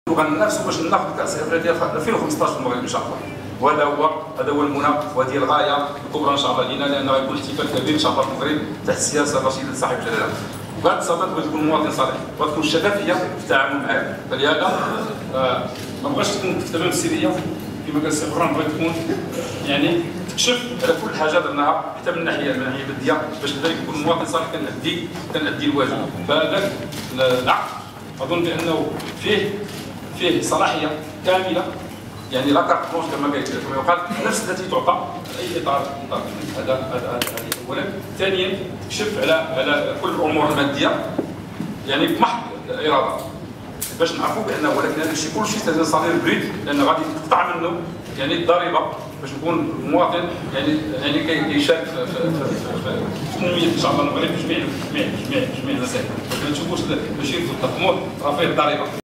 وغننافسوا باش ناخذ كاس افريقيا ديال 2015 في المغرب ان شاء الله. وهذا هو المنى وهذه الغايه الكبرى ان شاء الله لينا، لانه غيكون احتفال كبير ان شاء الله في المغرب تحت السياسه الرشيده صاحب الجلاله. وبهذا الصدد بغيت تكون مواطن صالح وتكون شفافيه في التعامل معك، فلهذا ما بغاش تكون في تمام السريه كما قال السي حرام، بغيت تكون يعني تكشف على كل حاجه درناها حتى من الناحيه الماديه باش كذلك يكون مواطن صالح كنأدي الواجب. فهذاك العقد اظن بانه فيه صلاحيه كامله، يعني لا كارت بلونش كما يقال، نفس التي تعطى اي اطار. هذا اولا. ثانيا تكشف على كل الامور الماديه يعني بمحض الاراده باش نعرفوا بانه، ولكن هذا الشيء كلشي سيزون صالير بريد، لان غادي تقطع منه يعني الضريبه باش نكون المواطن يعني كيشارك في تنميه ان شاء الله المغرب بجميع المسائل. ما نشوفوش ماشي في الطموح راه فيه الضريبه.